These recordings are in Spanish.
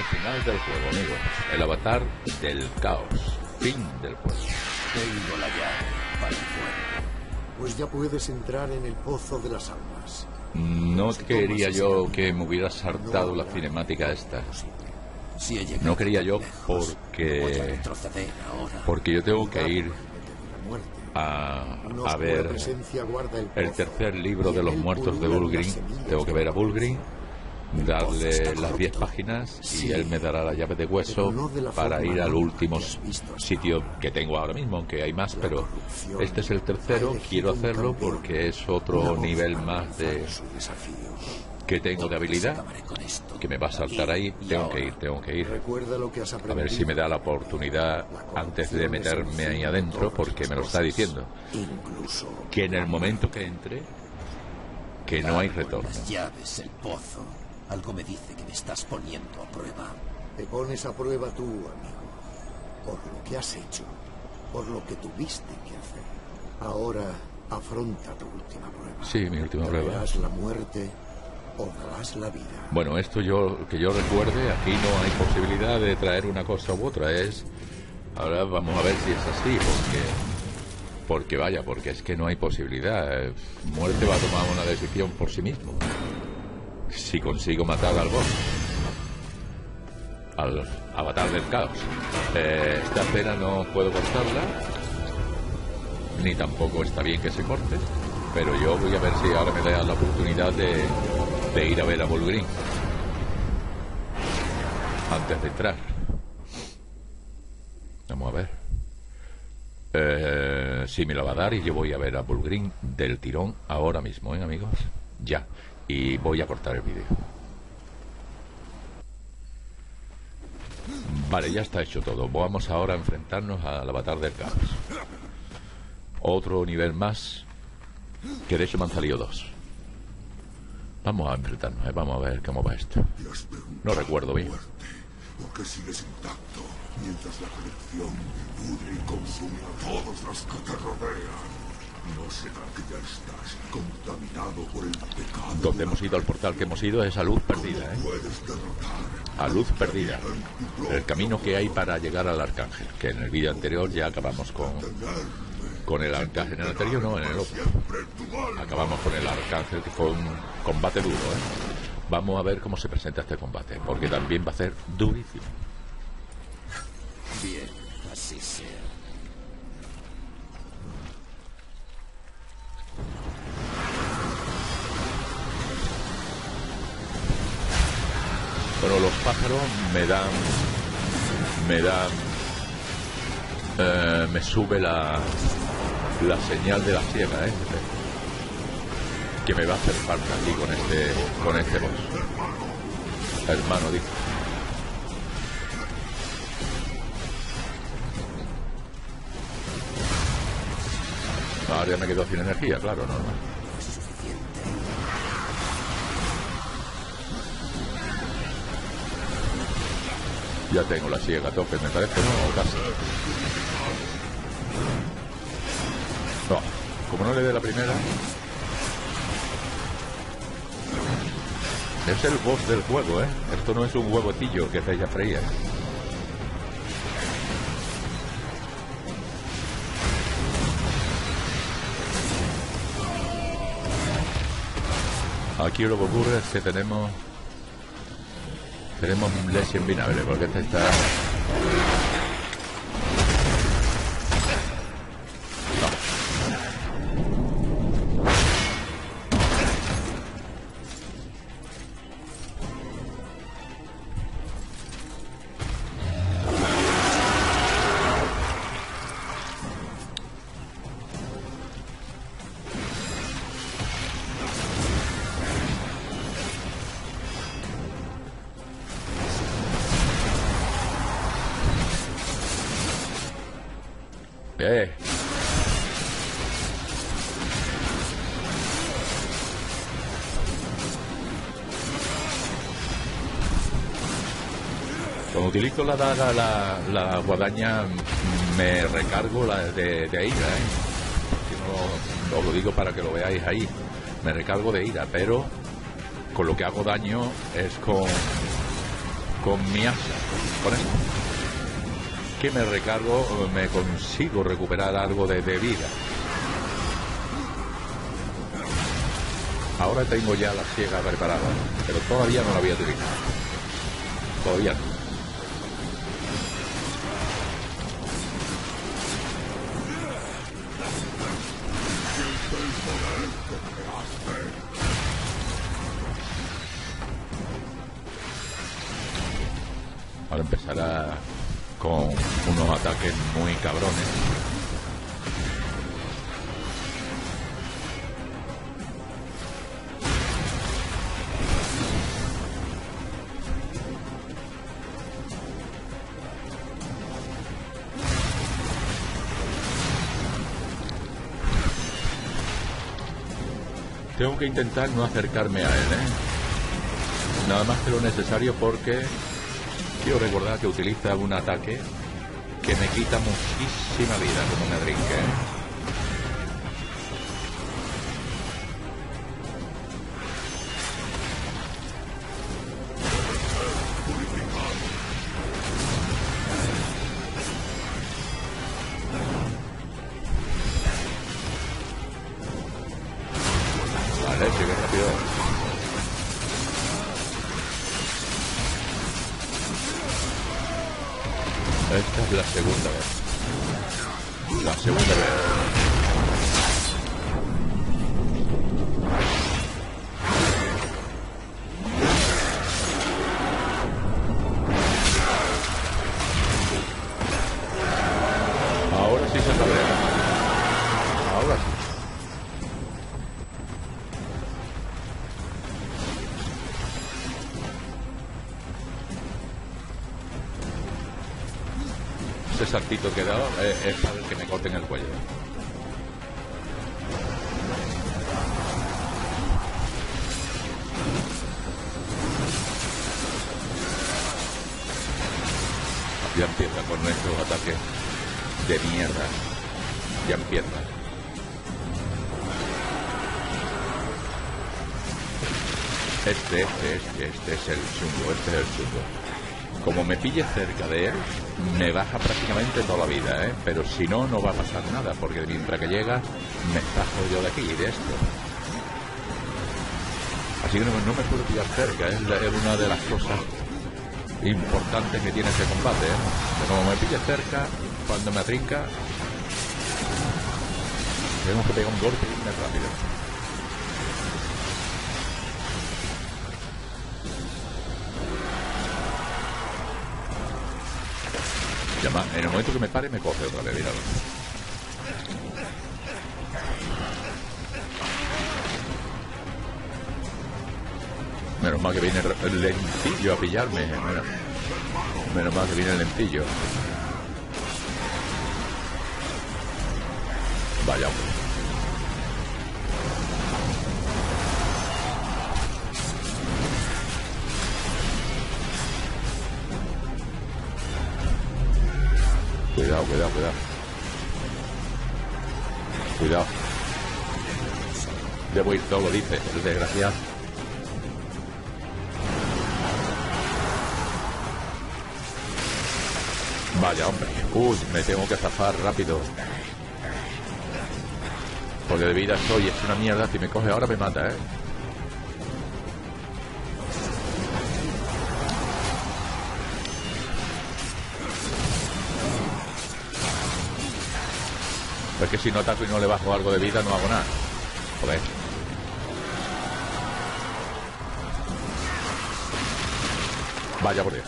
final del juego, amigos. El avatar del caos. Fin del juego. Tengo la llave para el fuego. Pues ya puedes entrar en el pozo de las almas. No quería yo que me hubiera saltado la cinemática esta. Si he llegado No quería yo lejos, voy a porque retroceder ahora. yo tengo que ir La muerte. a ver presencia guarda el pozo, tercer libro y de en los él muertos de pululan Bulgrim. las semillas Tengo que de ver a la muerte. Bulgrim, darle las 10 páginas y Sí. él me dará la llave de hueso Pero no de la para forma ir al normal último que has visto hasta sitio ahora. que tengo ahora mismo, aunque hay más, pero corrupción este es el tercero. ha elegido Quiero un hacerlo campeón, porque es una otro voz nivel para más de lanzar su desafío. que tengo de habilidad, Acabaré con esto. que me va a saltar ahí. Aquí y Tengo ahora. que ir. Recuerda lo que has A aprendido. ver si me da la oportunidad antes de meterme ahí adentro, porque me lo está diciendo. Incluso Que en el momento que entre, que no hay retorno. Las llaves, el pozo. Algo me dice que me estás poniendo a prueba. te pones a prueba tú, amigo, por lo que has hecho, por lo que tuviste que hacer. Ahora afronta tu última prueba. Sí, mi última prueba. ¿Darás la muerte o darás la vida? Bueno, esto que yo recuerde, aquí no hay posibilidad de traer una cosa u otra. Ahora vamos a ver si es así, porque es que no hay posibilidad. Muerte va a tomar una decisión por sí mismo. Si consigo matar al boss, al avatar del caos. Esta escena no puedo cortarla, ni tampoco está bien que se corte, pero yo voy a ver si ahora me da la oportunidad de ir a ver a Bulgrim antes de entrar. Vamos a ver. Si me la va a dar, y yo voy a ver a Bulgrim del tirón ahora mismo, amigos. Ya. Y voy a cortar el vídeo. Vale, ya está hecho todo. Vamos ahora a enfrentarnos al avatar del caos. Otro nivel más, que de hecho me han salido 2. Vamos a enfrentarnos, vamos a ver cómo va esto. No recuerdo bien. ¿Por qué sigues intacto mientras la colección pudre y consume a todos los que te rodean? ¿No será que ya estás contaminado por el pecado? Donde hemos ido, al portal que hemos ido, es a luz perdida, Puedes derrotar a luz perdida. El camino que hay para llegar al arcángel, que en el vídeo anterior ya acabamos con el arcángel. En el anterior no, en el otro. Acabamos con el arcángel, que fue un combate duro, Vamos a ver cómo se presenta este combate, porque también va a ser durísimo. Bien, así sea. Bueno, los pájaros me sube la señal de la ciega, que me va a hacer falta aquí con este boss. Hermano, dice. Ahora ya me quedo sin energía, claro, normal. Ya tengo la ciega a tope, me parece, ¿no? O casi. No, como no le dé la primera. Es el boss del juego, Esto no es un huevecillo que se haya freído. Aquí lo que ocurre es que tenemos leche en vinagre, porque este está... Cuando utilizo la daga, la guadaña, me recargo la de ira, Si no, os lo digo para que lo veáis ahí. Me recargo de ira, pero con lo que hago daño es con con mi asa, con esto, que me recargo, me consigo recuperar algo de vida. Ahora tengo ya la siega preparada, pero todavía no la voy a utilizar. Todavía no. Ahora empezará con unos ataques muy cabrones. Tengo que intentar no acercarme a él, nada más que lo necesario, porque quiero recordar que utiliza un ataque que me quita muchísima vida como me brinque, Vale, sigue rápido. Esta es la segunda vez. La segunda vez. Ahora sí se cabrea. Ahora sí. Ese saltito que he dado es para que me corten el cuello. Ya empieza con nuestros ataques de mierda. Ya empieza. Este es el chungo, este es el chungo. Como me pille cerca de él, me baja prácticamente toda la vida, pero si no, no va a pasar nada, porque mientras que llega, me zajo yo de aquí, de esto. Así que no me puedo pillar cerca, es una de las cosas importantes que tiene este combate, Pero como me pille cerca, cuando me atrinca, tenemos que pegar un golpe y irme rápido. En el momento que me pare, me coge otra vez, míralo. Menos mal que viene el lentillo a pillarme. Menos mal que viene el lentillo. Vaya, hombre. Cuidado, cuidado, cuidado. Cuidado. Debo ir todo, lo dice, el desgraciado. Vaya, hombre. Me tengo que zafar rápido. Porque de vida soy, es una mierda. Si me coge ahora me mata, Pues que si no ataco y no le bajo algo de vida, no hago nada. Joder. Vaya por Dios.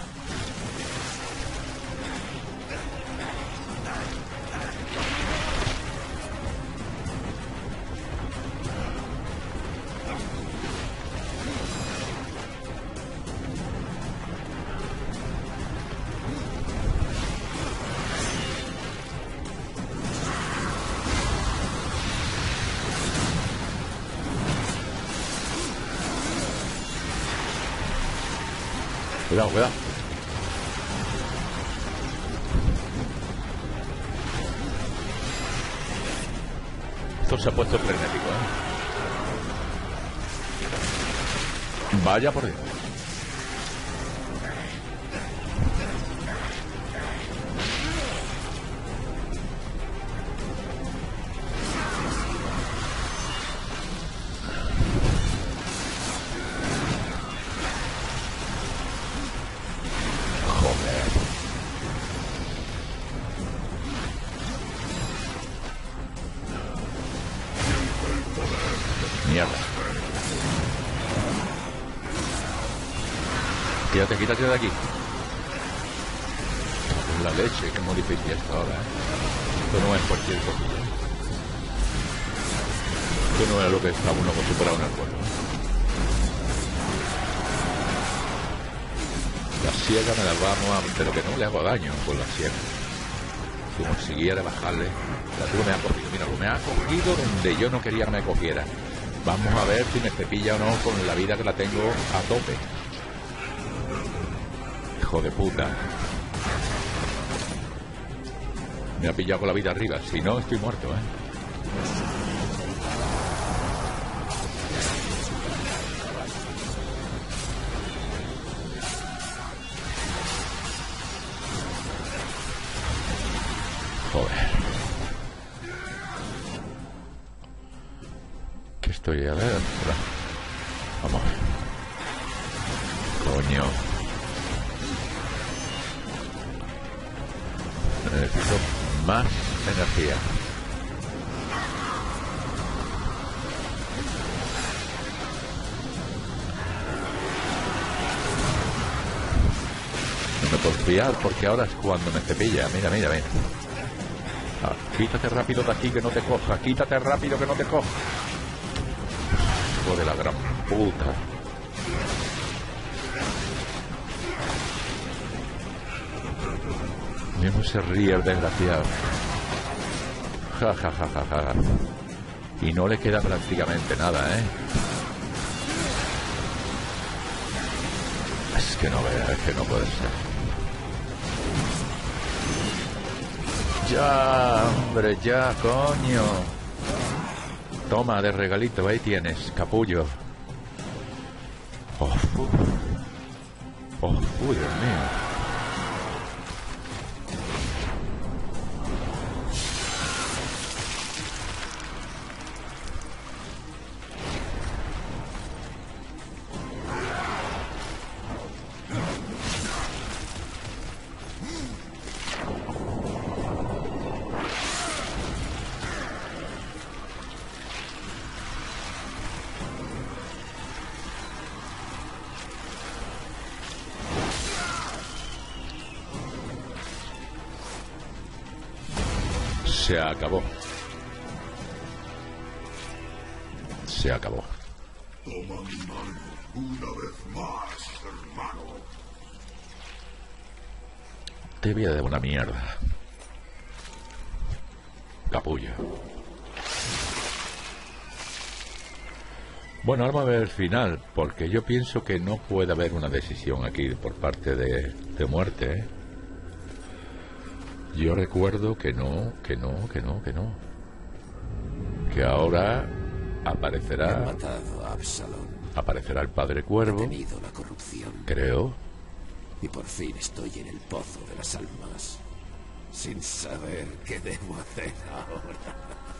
Cuidado, cuidado. Esto se ha puesto frenético, Vaya por Dios. quítate de aquí. La leche, que muy difícil esto ahora, ¿eh? Esto no es cualquier cosilla. Esto no es lo que está uno acostumbrado en el pueblo, ¿eh? La siega me la vamos a... pero que no le hago daño con la siega. Si consiguiera bajarle... La tuve me ha cogido, mira, me ha cogido donde yo no quería que me cogiera. Vamos a ver si me cepilla o no con la vida que la tengo a tope. Hijo de puta. Me ha pillado con la vida arriba, si no estoy muerto, ¿eh? Joder. ¿Qué estoy a ver? Vamos. Coño. Necesito más energía. No me puedo fiar porque ahora es cuando me cepilla. Mira, mira, mira. Ah, quítate rápido de aquí que no te coja. Quítate rápido que no te coja. Hijo de la gran puta. Mismo se ríe el desgraciado. Ja, ja, ja, ja, ja. Y no le queda prácticamente nada, ¿eh? Es que no veas, es que no puede ser. Ya, hombre, ya, coño. Toma, de regalito, ahí tienes, capullo. Oh, Dios mío. Se acabó. Se acabó. Toma mi mano una vez más, hermano. Te voy a dar una mierda. Capullo. Bueno, vamos a ver el final, porque yo pienso que no puede haber una decisión aquí por parte de muerte, ¿eh? Yo recuerdo que no. Que ahora aparecerá... Han matado a Absalón. Aparecerá el Padre Cuervo. He tenido la corrupción. Creo. Y por fin estoy en el pozo de las almas. Sin saber qué debo hacer ahora.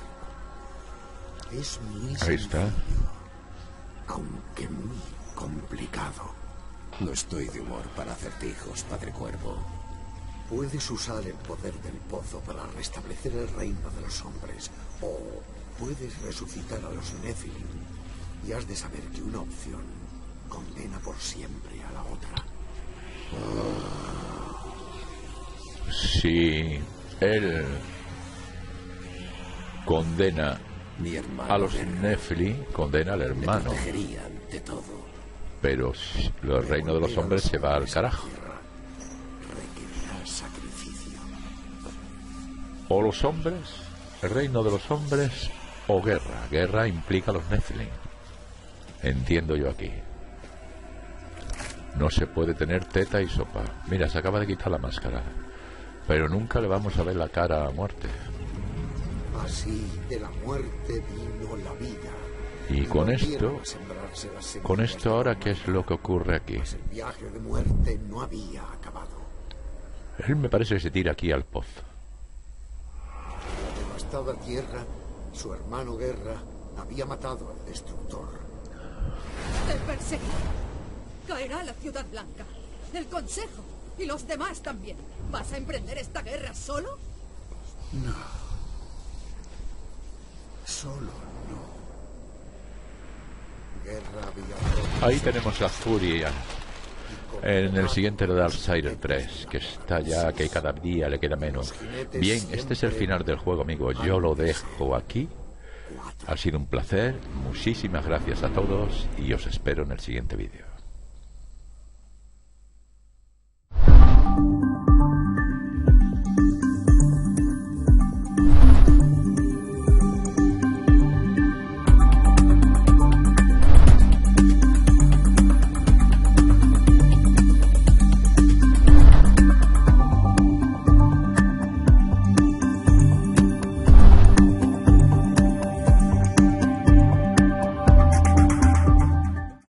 Es muy Ahí está. aunque muy complicado. No estoy de humor para acertijos, Padre Cuervo. Puedes usar el poder del pozo para restablecer el reino de los hombres, o puedes resucitar a los Nephilim, y has de saber que una opción condena por siempre a la otra. Si él condena Mi hermano a los Guerra Nephilim, condena al me hermano. protegería ante todo. Pero el reino de los hombres se va al carajo. Requerirá sacrificio. O los hombres, el reino de los hombres, o guerra. Guerra implica a los Nephilim. Entiendo yo aquí. No se puede tener teta y sopa. Mira, se acaba de quitar la máscara. Pero nunca le vamos a ver la cara a muerte. Así de la muerte vino la vida. Y con esto, Volvieron a sembrarse las semillas con esto de ahora, la ¿qué es lo que ocurre aquí? pues el viaje de muerte no había acabado. Él me parece que se tira aquí al pozo. La devastada tierra, su hermano Guerra, había matado al destructor. Te perseguirá. Caerá la Ciudad Blanca, el Consejo y los demás también. ¿Vas a emprender esta guerra solo? Solo no. Guerra había roto Ahí tenemos la furia. en el siguiente Darksiders 3, que está ya, que cada día le queda menos. Bien, este es el final del juego, amigos. Yo lo dejo aquí. Ha sido un placer. Muchísimas gracias a todos y os espero en el siguiente vídeo.